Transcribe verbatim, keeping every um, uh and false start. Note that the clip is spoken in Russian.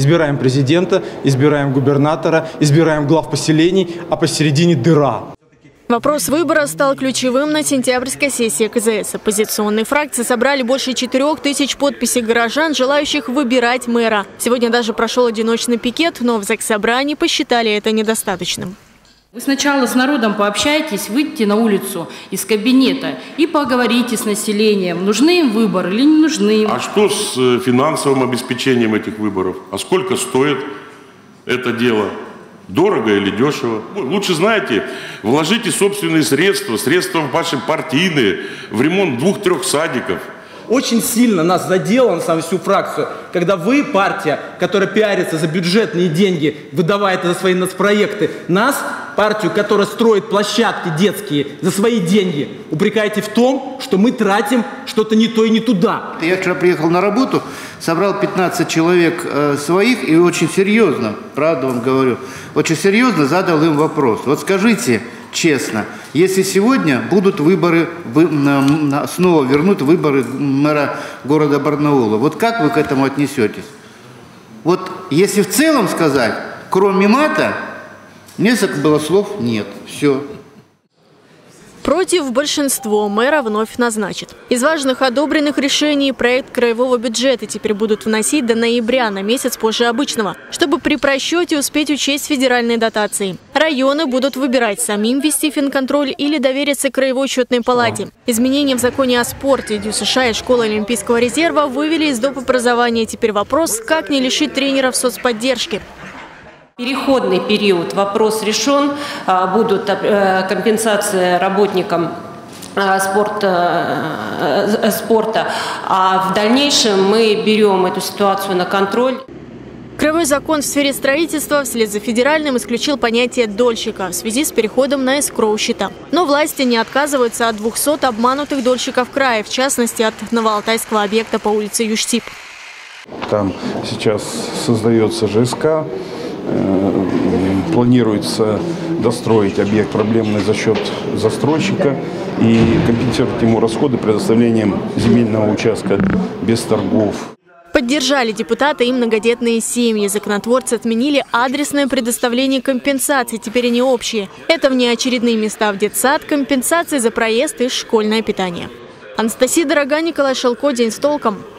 избираем президента, избираем губернатора, избираем глав поселений, а посередине дыра. Вопрос выбора стал ключевым на сентябрьской сессии ка зэ эс. Оппозиционные фракции собрали больше четырёх тысяч подписей горожан, желающих выбирать мэра. Сегодня даже прошел одиночный пикет, но в Заксобрании посчитали это недостаточным. Вы сначала с народом пообщайтесь, выйдите на улицу из кабинета и поговорите с населением, нужны им выборы или не нужны. А что с финансовым обеспечением этих выборов? А сколько стоит это дело? Дорого или дешево? Лучше, знаете, вложите собственные средства, средства ваши партийные, в ремонт двух-трех садиков. Очень сильно нас задело, на самом всю фракцию, когда вы, партия, которая пиарится за бюджетные деньги, выдавая это за свои нацпроекты, нас, партию, которая строит площадки детские за свои деньги, упрекаете в том, что мы тратим что-то не то и не туда. Я вчера приехал на работу, собрал пятнадцать человек э, своих и очень серьезно, правда вам говорю, очень серьезно задал им вопрос. Вот скажите честно, если сегодня будут выборы, вы, на, снова вернут выборы мэра города Барнаула, вот как вы к этому отнесетесь? Вот если в целом сказать, кроме мата, несколько было слов нет, все. Против большинство мэра вновь назначит. Из важных одобренных решений проект краевого бюджета теперь будут вносить до ноября, на месяц позже обычного, чтобы при просчете успеть учесть федеральные дотации. Районы будут выбирать самим вести финконтроль или довериться краевой счетной палате. Изменения в законе о спорте, Дю США и школы Олимпийского резерва вывели из доп. Образования. Теперь вопрос, как не лишить тренеров соцподдержки. Переходный период, вопрос решен, будут компенсации работникам спорта, спорта, а в дальнейшем мы берем эту ситуацию на контроль. Краевой закон в сфере строительства вслед за федеральным исключил понятие дольщика в связи с переходом на эскроу-счета. Но власти не отказываются от двухсот обманутых дольщиков края, в частности от новоалтайского объекта по улице Юштип. Там сейчас создается жэ эс ка. Планируется достроить объект проблемный за счет застройщика и компенсировать ему расходы предоставлением земельного участка без торгов. Поддержали депутаты и многодетные семьи. Законотворцы отменили адресное предоставление компенсаций, теперь они общие. Это внеочередные места в детсад, компенсации за проезд и школьное питание. Анастасия Дорога, Николай Шелко, День с толком.